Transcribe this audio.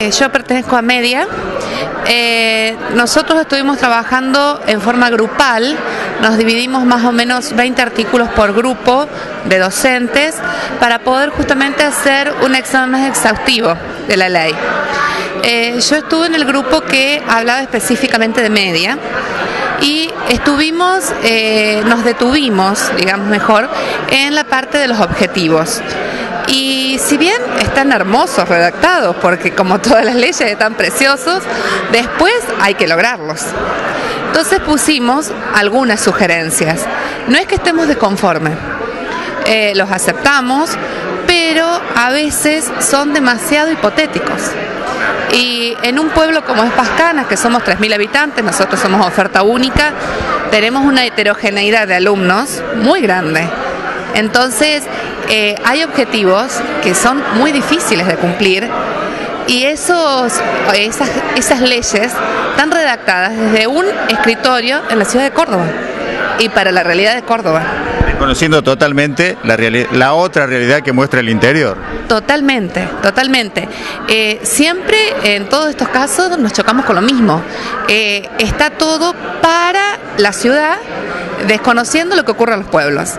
Yo pertenezco a Media. Nosotros estuvimos trabajando en forma grupal, nos dividimos más o menos 20 artículos por grupo de docentes para poder justamente hacer un examen más exhaustivo de la ley. Yo estuve en el grupo que hablaba específicamente de Media y nos detuvimos, digamos mejor, en la parte de los objetivos. Y si bien están hermosos redactados, porque como todas las leyes están preciosos, después hay que lograrlos. Entonces pusimos algunas sugerencias. No es que estemos desconformes, los aceptamos, pero a veces son demasiado hipotéticos. Y en un pueblo como es Pascanas, que somos 3.000 habitantes, nosotros somos oferta única, tenemos una heterogeneidad de alumnos muy grande. Entonces, hay objetivos que son muy difíciles de cumplir y esas leyes están redactadas desde un escritorio en la ciudad de Córdoba y para la realidad de Córdoba. Conociendo totalmente la otra realidad que muestra el interior. Totalmente, totalmente. Siempre en todos estos casos nos chocamos con lo mismo. Está todo para la ciudad, desconociendo lo que ocurre en los pueblos.